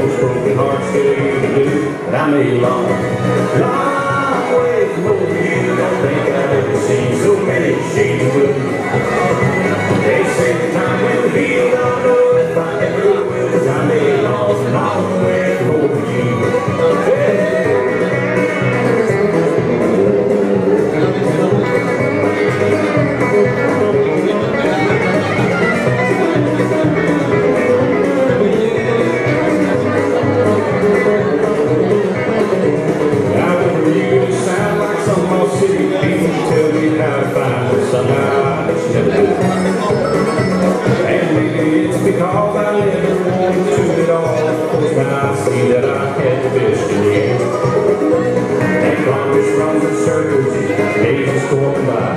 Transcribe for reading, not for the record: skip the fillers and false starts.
most broken hearts still you to do. But I'm a long, long way from over you. Don't think I've ever seen so many shades of blue. They say the time will heal, don't know if I ever will. 'Cause I'm a long, long way from over you. Because I never wanted to at all. Of course, now I see that I had the best in you. And progress runs in circles, days is going by.